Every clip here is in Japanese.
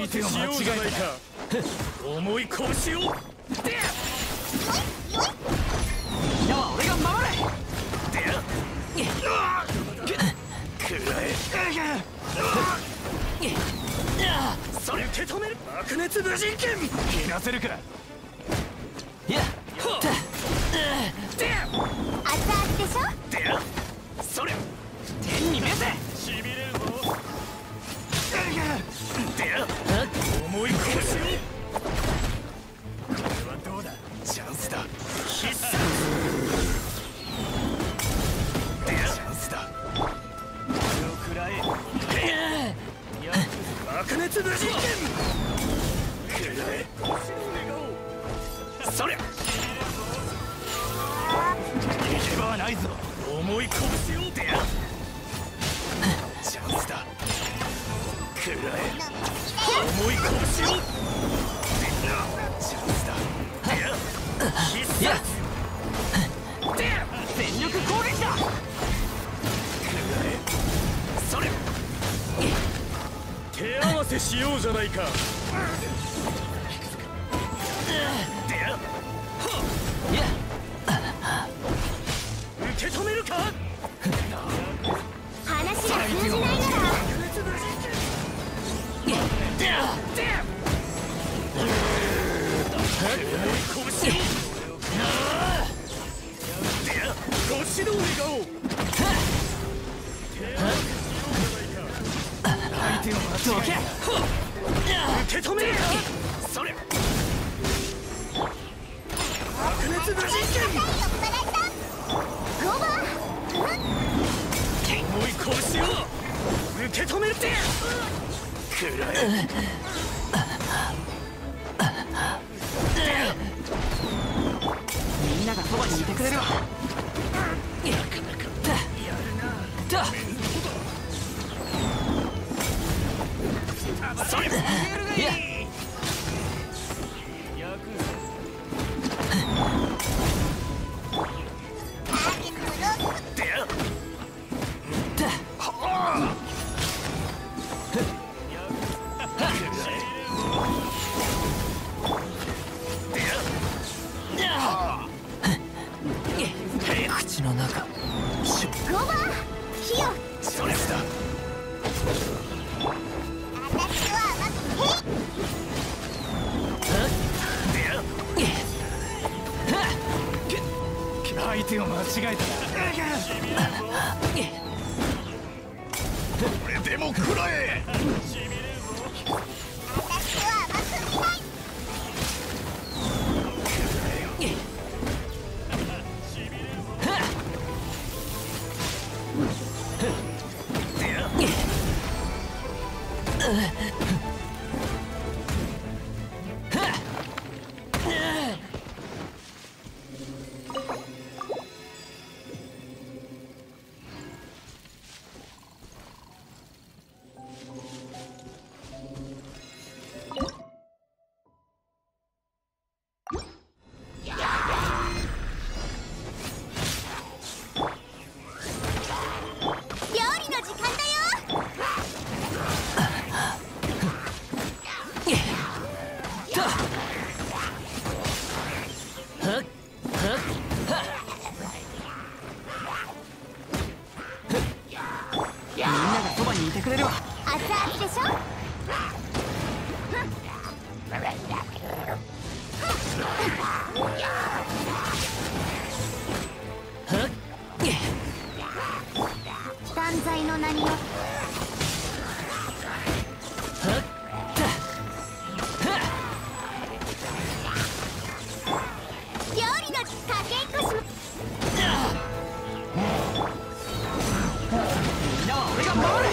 手を間違えた。重い拳を。みんなは俺が守れ。くらえ。それ受け止める。爆熱無人剣。切らせるか。やっ。 熱々でしょ。 それ。天に召せ。しびれるぞ。重い拳を。これはどうだ。チャンスだ。必殺。チャンスだ。これを食らえ。爆熱無人剣。食らえ。そりゃ。逃げ場はないぞ。重い拳を。チャンスだ。食らえ。重い拳を。チャンスだ。必殺。全力攻撃だ。それ。手合わせしようじゃないか。受け止めるか。 話が通じないなら。ご指導願おう。相手をどけ。受け止める。それ。爆熱無人剣。重い拳を受け止めるって。くらえ。みんながそばにいてくれるわ。なかなかやるな。それ。口の中。ロバー、火を。 それだ。 私は相手を間違えた。これでも食らえ。 いてくれるわ。熱々でしょ。断罪の名によって料理のかけっこしみんなは俺が守る。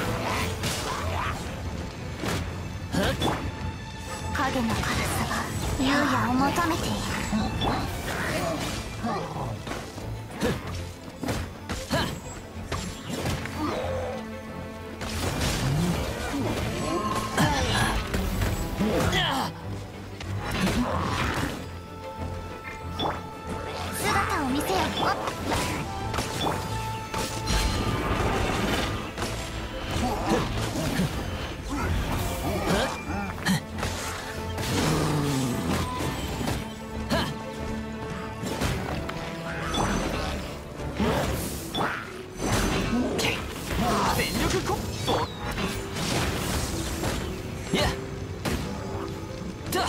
影の軽さが優也を求めている。姿を見せよ。 全力コンボ。いやだ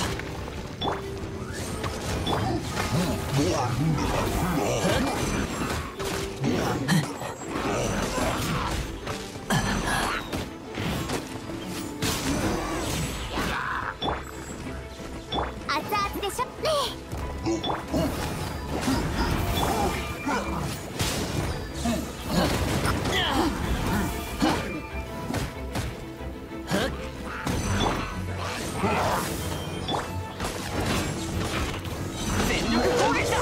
熱々でしょね。 全力攻撃だ。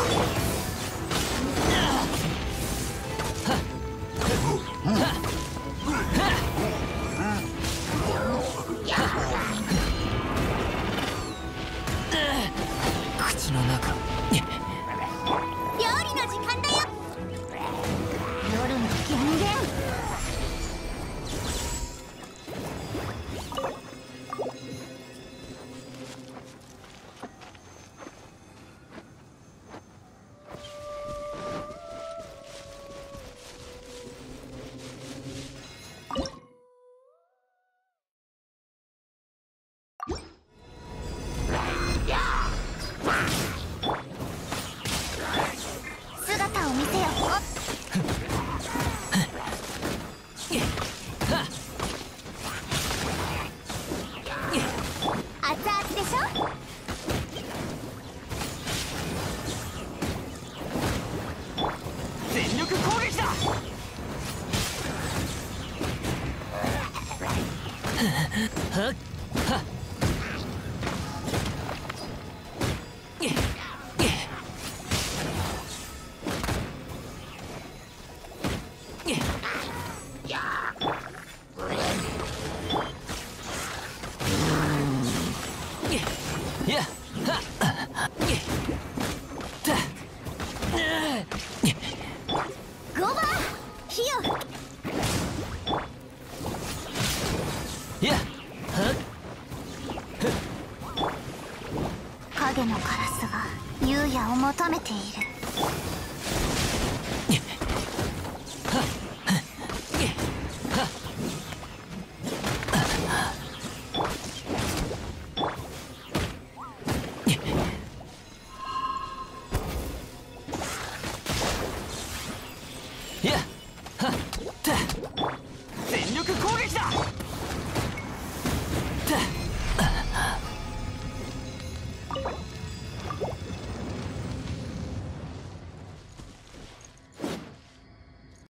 口の中料理の時間だよ。夜の源源。姿を見せよ。熱々でしょ。 全力攻撃だ。はっはっいやはっ 5番火よ。 いやはっ影のカラスが優也を求めている。 いや